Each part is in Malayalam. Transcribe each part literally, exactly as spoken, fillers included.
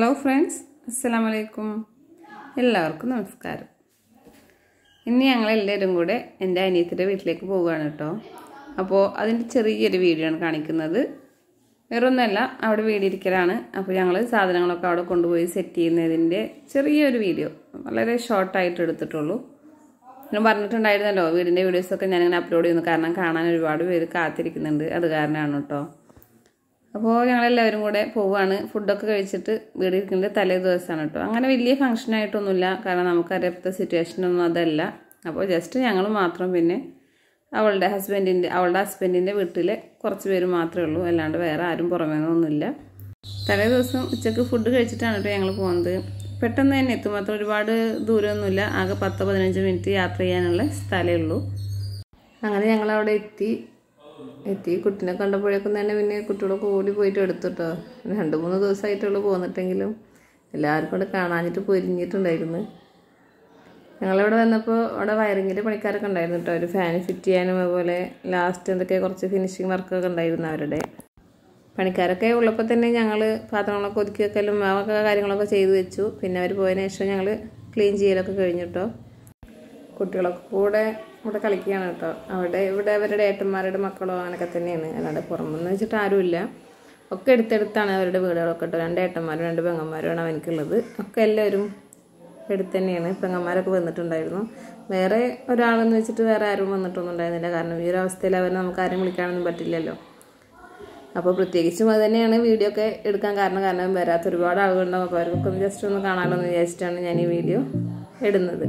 ഹലോ ഫ്രണ്ട്സ്, അസ്സലാമു അലൈക്കും. എല്ലാവർക്കും നമസ്കാരം. ഇന്ന് ഞങ്ങളെല്ലാവരും കൂടെ എൻ്റെ അനിയത്തിയുടെ വീട്ടിലേക്ക് പോവുകയാണ് കേട്ടോ. അപ്പോൾ അതിൻ്റെ ചെറിയൊരു വീഡിയോ ആണ് കാണിക്കുന്നത്. വേറൊന്നുമല്ല, അവിടെ വീടിരിക്കലാണ്. അപ്പോൾ ഞങ്ങൾ സാധനങ്ങളൊക്കെ അവിടെ കൊണ്ടുപോയി സെറ്റ് ചെയ്യുന്നതിൻ്റെ ചെറിയൊരു വീഡിയോ, വളരെ ഷോർട്ടായിട്ട് എടുത്തിട്ടുള്ളൂ. ഞാൻ പറഞ്ഞിട്ടുണ്ടായിരുന്നല്ലോ, വീടിൻ്റെ വീഡിയോസൊക്കെ ഞാനിങ്ങനെ അപ്ലോഡ് ചെയ്യുന്നു, കാരണം കാണാൻ ഒരുപാട് പേര് കാത്തിരിക്കുന്നുണ്ട്. അത് കാരണമാണ് കേട്ടോ. അപ്പോൾ ഞങ്ങളെല്ലാവരും കൂടെ പോവുകയാണ്. ഫുഡൊക്കെ കഴിച്ചിട്ട് വീടിരിക്കുന്നത് തലേ ദിവസമാണ് കേട്ടോ. അങ്ങനെ വലിയ ഫംഗ്ഷനായിട്ടൊന്നുമില്ല, കാരണം നമുക്കറിയാത്ത സിറ്റുവേഷനൊന്നും അതല്ല. അപ്പോൾ ജസ്റ്റ് ഞങ്ങൾ മാത്രം, പിന്നെ അവളുടെ ഹസ്ബൻഡിൻ്റെ അവളുടെ ഹസ്ബൻഡിൻ്റെ വീട്ടിലെ കുറച്ച് പേര് മാത്രമേ ഉള്ളൂ, അല്ലാണ്ട് വേറെ ആരും പുറമേന്നൊന്നുമില്ല. തലേ ദിവസം ഉച്ചയ്ക്ക് ഫുഡ് കഴിച്ചിട്ടാണ് കേട്ടോ ഞങ്ങൾ പോകുന്നത്. പെട്ടെന്ന് തന്നെ എത്തും, മാത്രം ഒരുപാട് ദൂരമൊന്നുമില്ല, ആകെ പത്ത് പതിനഞ്ച് മിനിറ്റ് യാത്ര ചെയ്യാനുള്ള സ്ഥലമേ ഉള്ളൂ. അങ്ങനെ ഞങ്ങളവിടെ എത്തി എത്തി കുട്ടീനെ കണ്ടപ്പോഴേക്കും തന്നെ പിന്നെ കുട്ടികളൊക്കെ ഓടി പോയിട്ട് എടുത്തിട്ടോ. രണ്ട് മൂന്ന് ദിവസമായിട്ടുള്ളൂ പോന്നിട്ടെങ്കിലും എല്ലാവർക്കും കൂടെ കാണാഞ്ഞിട്ട് പൊരിഞ്ഞിട്ടുണ്ടായിരുന്നു. ഞങ്ങളിവിടെ വന്നപ്പോൾ അവിടെ വയറിങ്ങിൻ്റെ പണിക്കാരൊക്കെ ഉണ്ടായിരുന്നു കേട്ടോ. ഒരു ഫാൻ ഫിറ്റ് ചെയ്യാനും അതുപോലെ ലാസ്റ്റ് എന്തൊക്കെ കുറച്ച് ഫിനിഷിങ് വർക്കൊക്കെ ഉണ്ടായിരുന്നു അവരുടെ. പണിക്കാരൊക്കെ ഉള്ളപ്പോൾ തന്നെ ഞങ്ങൾ പാത്രങ്ങളൊക്കെ ഒതുക്കി വെക്കലും ഒക്കെ കാര്യങ്ങളൊക്കെ ചെയ്തു വെച്ചു. പിന്നെ അവർ പോയതിനു ശേഷം ഞങ്ങൾ ക്ലീൻ ചെയ്യലൊക്കെ കഴിഞ്ഞു കേട്ടോ. കുട്ടികളൊക്കെ കൂടെ ഇവിടെ കളിക്കുകയാണ് കേട്ടോ. അവിടെ ഇവിടെ അവരുടെ ഏട്ടന്മാരുടെ മക്കളോ അങ്ങനെയൊക്കെ തന്നെയാണ്, അല്ലാണ്ട് പുറമെന്ന് വെച്ചിട്ട് ആരുമില്ല. ഒക്കെ എടുത്തെടുത്താണ് അവരുടെ വീടുകളൊക്കെ കേട്ടോ. രണ്ട് ഏട്ടന്മാരും രണ്ട് പെങ്ങന്മാരുമാണ് അവനക്കുള്ളത്. ഒക്കെ എല്ലാവരും എടുത്ത് തന്നെയാണ്. പെങ്ങന്മാരൊക്കെ വന്നിട്ടുണ്ടായിരുന്നു. വേറെ ഒരാളെന്ന് വെച്ചിട്ട് വേറെ ആരും വന്നിട്ടൊന്നും ഉണ്ടായിരുന്നില്ല, കാരണം ഈ ഒരു അവസ്ഥയിൽ അവരെ നമുക്ക് ആരും വിളിക്കാനൊന്നും പറ്റില്ലല്ലോ. അപ്പോൾ പ്രത്യേകിച്ചും അത് തന്നെയാണ് വീഡിയോ ഒക്കെ എടുക്കാൻ കാരണം. കാരണം വരാത്ത ഒരുപാട് ആളുകളുണ്ടാവും. അപ്പോൾ അവർക്കൊക്കെ ഒന്ന് ജസ്റ്റ് ഒന്ന് കാണാമല്ലോ എന്ന് വിചാരിച്ചിട്ടാണ് ഞാൻ ഈ വീഡിയോ ഇടുന്നത്.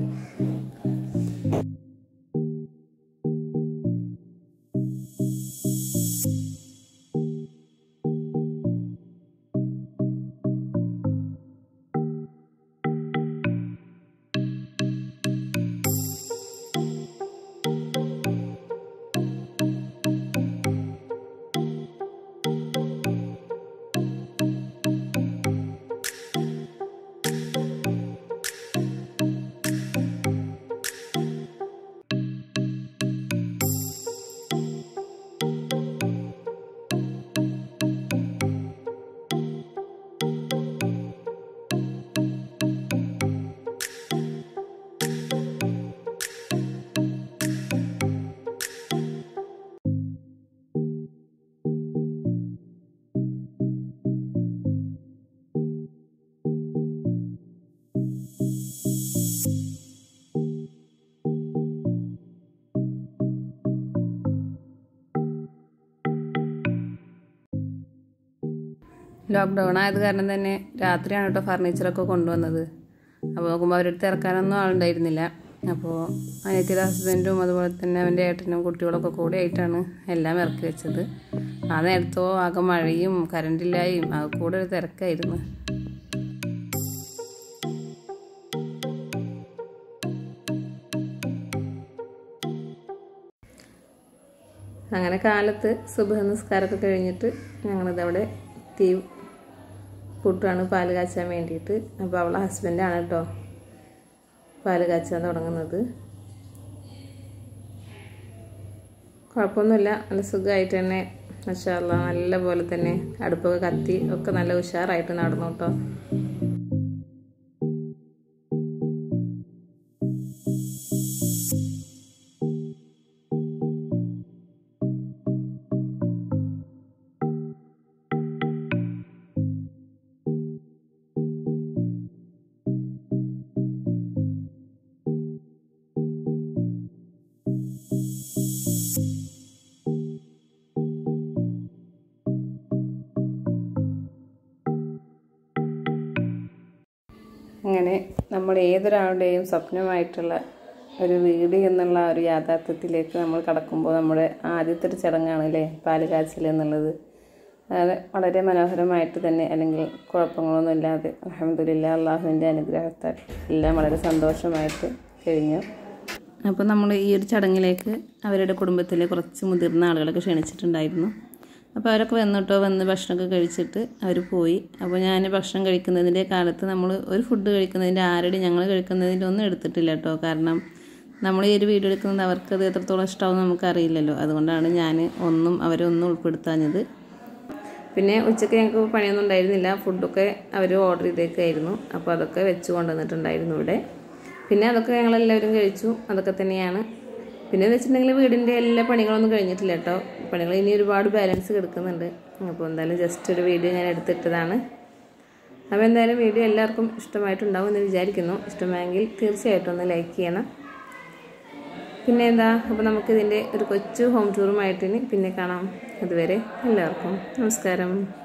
ലോക്ക്ഡൗൺ ആയത് കാരണം തന്നെ രാത്രിയാണ് കേട്ടോ ഫർണിച്ചറൊക്കെ കൊണ്ടുവന്നത്. അപ്പോൾ നോക്കുമ്പോൾ അവരുടെ അടുത്ത് ഇറക്കാനൊന്നും ആളുണ്ടായിരുന്നില്ല. അപ്പോൾ അനിയത്തിയുടെ ഹസ്ബൻഡും അതുപോലെ തന്നെ അവൻ്റെ ഏട്ടനും കുട്ടികളൊക്കെ കൂടെ ആയിട്ടാണ് എല്ലാം ഇറക്കി വെച്ചത്. ആ നേരത്തോ ആകെ മഴയും കറണ്ടില്ലായും ആകെ കൂടെ ഒരു തിരക്കായിരുന്നു. അങ്ങനെ കാലത്ത് സുബഹ് നിസ്കാരമൊക്കെ കഴിഞ്ഞിട്ട് ഞങ്ങളിതവിടെ തീ കൂട്ടുകയാണ് പാല് കാച്ചാൻ വേണ്ടിയിട്ട്. അപ്പോൾ അവളെ ഹസ്ബൻഡാണ് കേട്ടോ പാല് കാച്ചാൻ തുടങ്ങുന്നത്. കുഴപ്പമൊന്നുമില്ല, നല്ല സുഖമായിട്ട് തന്നെ മാഷാ അല്ലാഹ് നല്ല പോലെ തന്നെ അടുപ്പൊക്കെ കത്തി ഒക്കെ നല്ല ഉഷാറായിട്ട് നടന്നു കേട്ടോ. അങ്ങനെ നമ്മൾ ഏതൊരാളുടെയും സ്വപ്നമായിട്ടുള്ള ഒരു വീട് എന്നുള്ള ഒരു യാഥാർത്ഥ്യത്തിലേക്ക് നമ്മൾ കടക്കുമ്പോൾ നമ്മുടെ ആദ്യത്തെ ഒരു ചടങ്ങാണ് അല്ലേ പാല് കാച്ചൽ എന്നുള്ളത്. അത് വളരെ മനോഹരമായിട്ട് തന്നെ, അല്ലെങ്കിൽ കുഴപ്പങ്ങളൊന്നും ഇല്ലാതെ അൽഹംദുലില്ലാഹ് അള്ളാഹുവിൻ്റെ അനുഗ്രഹത്താൽ എല്ലാം വളരെ സന്തോഷമായിട്ട് കഴിഞ്ഞു. അപ്പോൾ നമ്മൾ ഈ ഒരു ചടങ്ങിലേക്ക് അവരുടെ കുടുംബത്തിലെ കുറച്ച് മുതിർന്ന ആളുകളൊക്കെ ക്ഷണിച്ചിട്ടുണ്ടായിരുന്നു. അപ്പോൾ അവരൊക്കെ വന്നിട്ടോ വന്ന് ഭക്ഷണമൊക്കെ കഴിച്ചിട്ട് അവർ പോയി. അപ്പോൾ ഞാൻ ഭക്ഷണം കഴിക്കുന്നതിൻ്റെ കാലത്ത് നമ്മൾ ഒരു ഫുഡ് കഴിക്കുന്നതിൻ്റെ ആരുടെ ഞങ്ങൾ കഴിക്കുന്നതിൻ്റെ ഒന്നും എടുത്തിട്ടില്ല കേട്ടോ. കാരണം നമ്മൾ ഈ ഒരു വീഡിയോ എടുക്കുന്നത് അവർക്കത് എത്രത്തോളം ഇഷ്ടമാവും നമുക്കറിയില്ലല്ലോ. അതുകൊണ്ടാണ് ഞാൻ ഒന്നും അവരെ ഒന്നും ഉൾപ്പെടുത്താഞ്ഞത്. പിന്നെ ഉച്ചയ്ക്ക് ഞങ്ങൾക്ക് പണിയൊന്നും ഉണ്ടായിരുന്നില്ല, ഫുഡൊക്കെ അവർ ഓർഡർ ചെയ്തേക്കായിരുന്നു. അപ്പോൾ അതൊക്കെ വെച്ച് കൊണ്ടുവന്നിട്ടുണ്ടായിരുന്നു ഇവിടെ. പിന്നെ അതൊക്കെ ഞങ്ങളെല്ലാവരും കഴിച്ചു. അതൊക്കെ തന്നെയാണ്. പിന്നെ എന്ന് വെച്ചിട്ടുണ്ടെങ്കിൽ വീടിൻ്റെ എല്ലാ പണികളൊന്നും കഴിഞ്ഞിട്ടില്ല കേട്ടോ. പണികൾ ഇനി ഒരുപാട് ബാലൻസ് കിടക്കുന്നുണ്ട്. അപ്പോൾ എന്തായാലും ജസ്റ്റ് ഒരു വീഡിയോ ഞാൻ എടുത്തിട്ടതാണ്. അപ്പോൾ എന്തായാലും വീഡിയോ എല്ലാവർക്കും ഇഷ്ടമായിട്ടുണ്ടാവും എന്ന് വിചാരിക്കുന്നു. ഇഷ്ടമായെങ്കിൽ തീർച്ചയായിട്ടും ഒന്ന് ലൈക്ക് ചെയ്യണം. പിന്നെ എന്താ, അപ്പോൾ നമുക്കിതിൻ്റെ ഒരു കൊച്ചു ഹോം ടൂറുമായിട്ട് ഇനി പിന്നെ കാണാം. അതുവരെ എല്ലാവർക്കും നമസ്കാരം.